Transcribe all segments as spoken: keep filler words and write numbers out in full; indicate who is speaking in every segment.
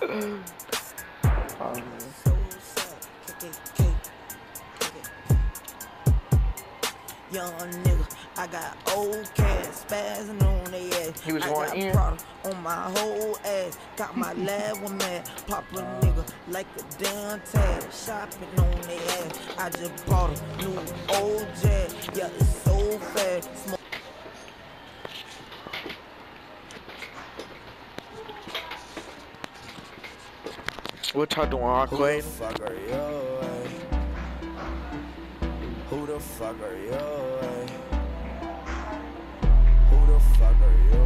Speaker 1: um,
Speaker 2: Young nigga, I got old cats spazzing on they ass.
Speaker 1: He was
Speaker 2: I
Speaker 1: going
Speaker 2: got
Speaker 1: in
Speaker 2: product on my whole ass. Got my lab one mad, pop a nigga like a damn tag. Shopping on they ass. I just bought a new old jet. Yeah, it's so fast. Smoke.
Speaker 1: what y'all doing, Arcade?
Speaker 3: Who the fuck are you? Who the fuck are you? Who the fuck are you?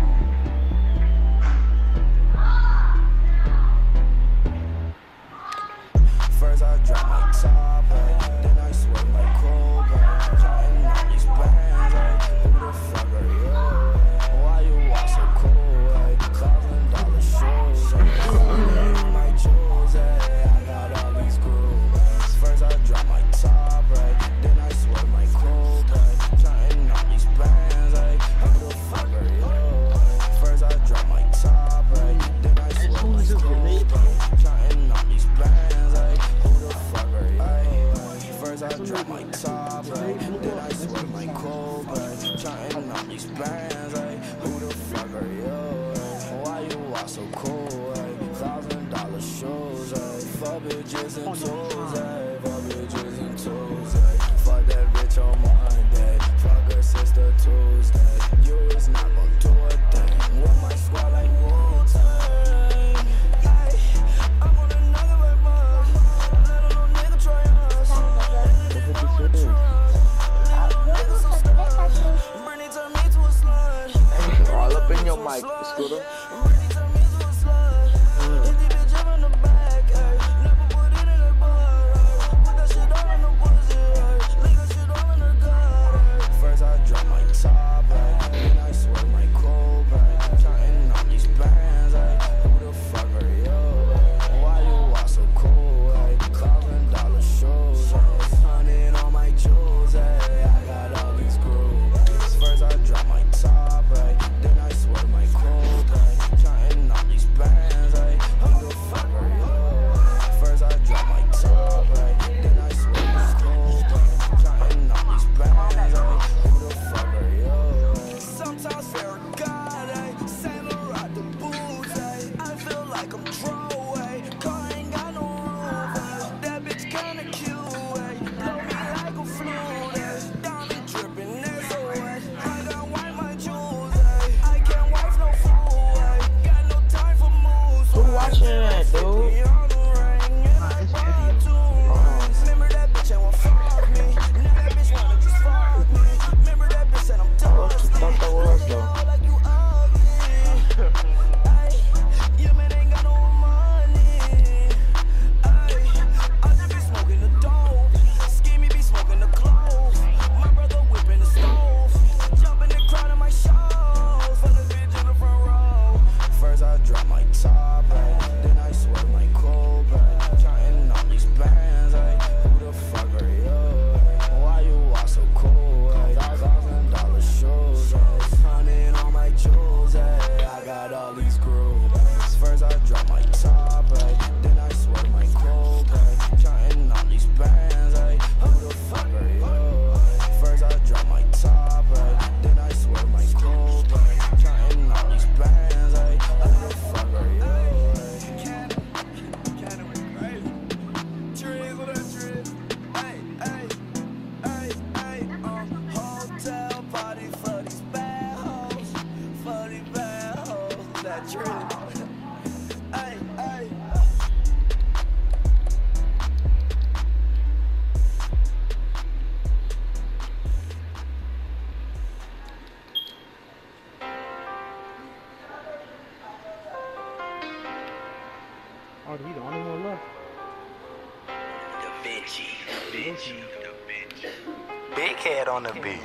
Speaker 3: First I drop my top, ay, then I sweat my cold, counting all these bands, ay, who the fuck are you? Why you walk so cool, ay, thousand dollar shoes, ay, my jewels, ay, I got all these grooves. First I drop my top, ay, then I sweat my cold, counting all these bands, ay, who the fuck are you? First I drop my top, ay, then I sweat my cold, counting all these bands, ay, who the fuck are you? First I drop my top, right? Then I sweat my cold, but counting all these bands, like, who the fuck are you? Why you walk so cool, like, thousand dollar shoes, like, fuck bitches and tools, like, fuck bitches and tools, like, fuck that bitch on Monday, fuck her sister Tuesday, you is not gon' do a thing, with my squad like Wu-Tang, I'm on another right mug, let a little nigga try us.
Speaker 1: All up in your mic, Scooter.
Speaker 3: First I drop my top, then I sweat my cold, counting all these bands, who the fuck are you? Why you walk so cool, thousand dollar shoes, hundred on my jewels, I got all these grooves. First I drop my top, then I sweat my cold, counting all these bands, who the fuck are you? First I drop my top, then I sweat my cold, counting all these bands, who the fuck are you? Sometimes fear of God, eh? Saint Laurent the booze, eh? I feel like I'm throwaway, car ain't got no roof, eh? That bitch kinda cute, eh? Blow me like a flute, eh? Diamond dripping everywhere, I got wipe my jewels, eh? I can't wipe no fool, eh? Got no time for moves,
Speaker 1: Who watching that, dude?
Speaker 3: Remember that bitch and won't fuck me. Now that bitch wanna just fuck me. Remember that bitch said I'm
Speaker 1: I thought that was though.
Speaker 3: like you ugly. Ay, your man ain't got no money. Ay, I just be smoking the dope. Schemey be smoking the clothes. My brother whipping the stove. Jumping the crowd in my shows. For the bitch in the front row. First I drop my top, right? Then I sweat my cold, right? Counting all these bands, like, who the fuck are you? Why you walk so cool, right? Thousand dollar shoes, right? Hundred on my jewels, right? I got all these grooves. First I drop my top, right? Then I sweat my cold, right? Counting all these bands, like, who the fuck are you? First I drop my top, right? Then I sweat my cold, right? Counting all these bands, like, who the fuck are you? Hotel party for these bad hoes, for these bad hoes, that trip. Ay, ay.
Speaker 4: Oh, he the only one left.
Speaker 5: Da Vinci, Da Vinci, Da Vinci. Big head on the beat.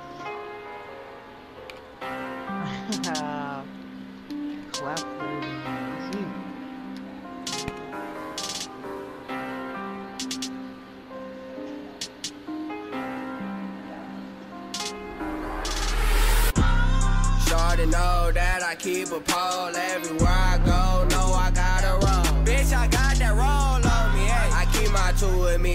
Speaker 4: Clap.
Speaker 3: Shorty know that I keep a pole everywhere I go. Know I got a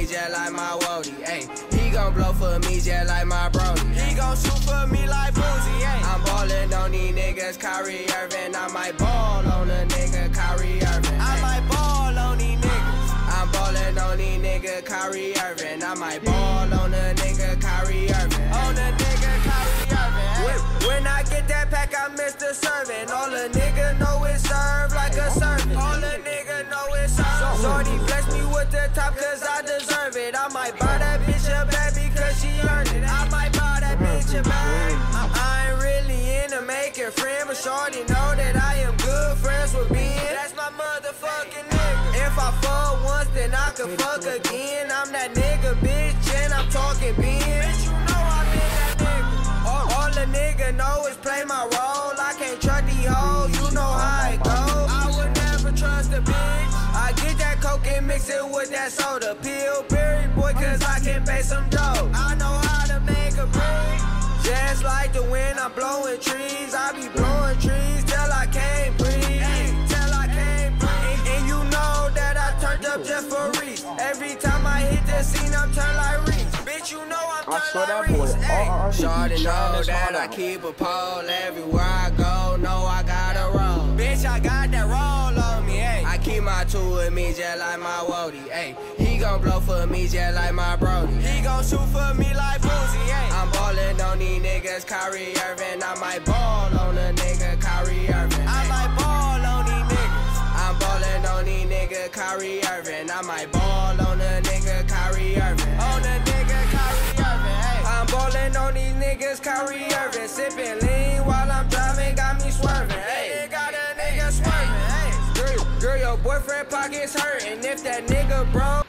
Speaker 2: me just like my Wody, ayy. He gon' blow for me just like my Brody. He gon' shoot for me like Boozy, ayy. I'm ballin' on these niggas, Kyrie Irving. I might ball on a nigga, Kyrie Irving. I might ball on these niggas. I'm ballin' on these niggas, Kyrie Irving. I might ball on a nigga, Kyrie Irving. On a nigga, Kyrie Irving. When, when I get that pack, I miss the serving. All a nigga know is serve like a servant. All a nigga know is serve. Shorty bless me with the top cause I deserve it. I might buy that bitch a bag because she earned it. I might buy that bitch a bag. I, I ain't really into making friends, but shorty know that I am good friends with Ben. That's my motherfucking nigga. If I fuck once, then I can fuck again. I'm that nigga, bitch, and I'm talking Ben. Bitch, you know I'm in that nigga. All, all a nigga know is play my role. I can't trust these hoes, you know how it goes. I would never trust a bitch. I get that coke and mix it with that soda. Pillsbury boy, cause I can pay some dough. I know how to make a break. Just like the wind, I'm blowing trees. I be blowing trees till I can't breathe. Till I can't breathe. And, and you know that I turned up just for Reese. Every time I hit the scene, I'm turned like Reese. Bitch, you know I'm
Speaker 1: I swear
Speaker 2: turned like
Speaker 1: that boy,
Speaker 2: Reese. Hey,
Speaker 1: uh, uh, he
Speaker 2: shorty
Speaker 1: be trying
Speaker 2: know
Speaker 1: his
Speaker 2: that
Speaker 1: heart
Speaker 2: I
Speaker 1: out.
Speaker 2: keep a pole everywhere I go. Know I gotta roll. Bitch, I got that roll on me, ayy. I keep my two with me just like my Wody, ayy. He gon' blow for me just like my Brody. He gon' shoot for me like Boozy, ayy. I'm ballin' on these niggas, Kyrie Irving. I might ball on a nigga, Kyrie Irving. I might ball on these niggas. I'm ballin' on these niggas, Kyrie Irving. I might ball on a nigga, Kyrie Irving. On a nigga, Kyrie Irving, ayy. I'm ballin' on these niggas, Kyrie Irving. Sippin' lean while I'm driving, got me swerving, ayy. Got a nigga swerving, ayy. Girl, girl, your boyfriend pockets hurtin'. If that nigga broke,